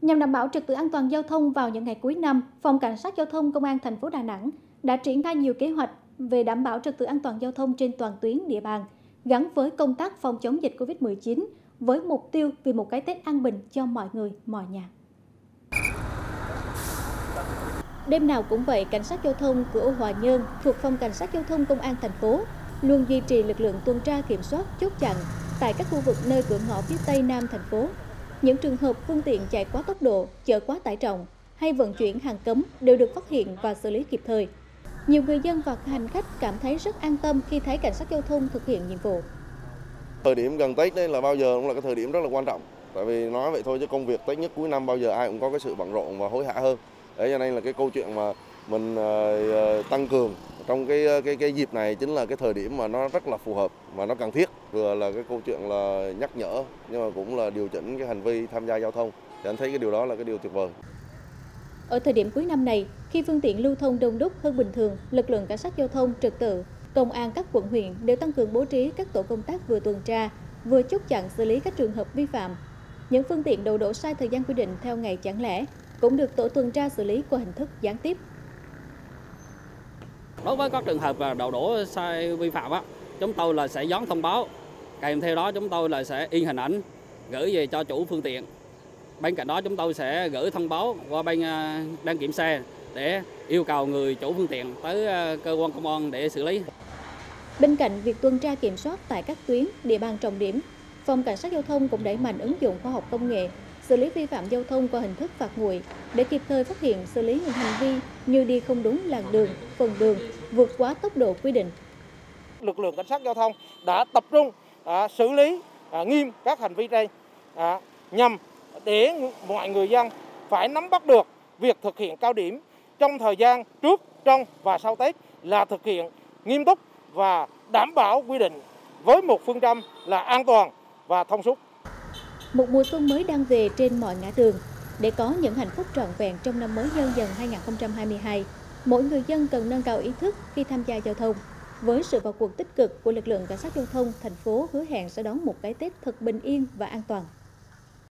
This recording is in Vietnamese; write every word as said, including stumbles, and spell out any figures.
Nhằm đảm bảo trật tự an toàn giao thông vào những ngày cuối năm, Phòng Cảnh sát Giao thông Công an thành phố Đà Nẵng đã triển khai nhiều kế hoạch về đảm bảo trật tự an toàn giao thông trên toàn tuyến địa bàn, gắn với công tác phòng chống dịch Covid mười chín với mục tiêu vì một cái Tết an bình cho mọi người, mọi nhà. Đêm nào cũng vậy, Cảnh sát Giao thông cửa ô Hòa Nhơn thuộc Phòng Cảnh sát Giao thông Công an thành phố luôn duy trì lực lượng tuần tra kiểm soát chốt chặn tại các khu vực nơi cửa ngõ phía Tây Nam thành phố. Những trường hợp phương tiện chạy quá tốc độ, chở quá tải trọng hay vận chuyển hàng cấm đều được phát hiện và xử lý kịp thời. Nhiều người dân và hành khách cảm thấy rất an tâm khi thấy cảnh sát giao thông thực hiện nhiệm vụ. Thời điểm gần Tết đây là bao giờ cũng là cái thời điểm rất là quan trọng. Tại vì nói vậy thôi chứ công việc Tết nhất cuối năm bao giờ ai cũng có cái sự bận rộn và hối hả hơn. Đấy cho nên là cái câu chuyện mà mình uh, tăng cường trong cái cái cái dịp này chính là cái thời điểm mà nó rất là phù hợp và nó cần thiết. Vừa là cái câu chuyện là nhắc nhở nhưng mà cũng là điều chỉnh cái hành vi tham gia giao thông. Thì anh thấy cái điều đó là cái điều tuyệt vời. Ở thời điểm cuối năm này, khi phương tiện lưu thông đông đúc hơn bình thường, lực lượng cảnh sát giao thông trật tự, công an các quận huyện đều tăng cường bố trí các tổ công tác vừa tuần tra, vừa chốt chặn xử lý các trường hợp vi phạm. Những phương tiện đậu đỗ sai thời gian quy định theo ngày chẳng lẽ cũng được tổ tuần tra xử lý qua hình thức gián tiếp. Đối với các trường hợp đậu đỗ sai vi phạm á, chúng tôi là sẽ dán thông báo, kèm theo đó chúng tôi là sẽ in hình ảnh gửi về cho chủ phương tiện. Bên cạnh đó chúng tôi sẽ gửi thông báo qua bên đăng kiểm xe để yêu cầu người chủ phương tiện tới cơ quan công an để xử lý. Bên cạnh việc tuần tra kiểm soát tại các tuyến, địa bàn trọng điểm, Phòng Cảnh sát Giao thông cũng đẩy mạnh ứng dụng khoa học công nghệ, xử lý vi phạm giao thông qua hình thức phạt nguội để kịp thời phát hiện xử lý những hành vi như đi không đúng làn đường, phần đường, vượt quá tốc độ quy định. Lực lượng cảnh sát giao thông đã tập trung à, xử lý à, nghiêm các hành vi trên à, nhằm để mọi người dân phải nắm bắt được việc thực hiện cao điểm trong thời gian trước, trong và sau Tết là thực hiện nghiêm túc và đảm bảo quy định với một phương châm là an toàn và thông suốt. Một mùa xuân mới đang về trên mọi ngã đường. Để có những hạnh phúc trọn vẹn trong năm mới Nhâm Dần hai nghìn không trăm hai mươi hai, mỗi người dân cần nâng cao ý thức khi tham gia giao thông. Với sự vào cuộc tích cực của lực lượng cảnh sát giao thông, thành phố hứa hẹn sẽ đón một cái Tết thật bình yên và an toàn.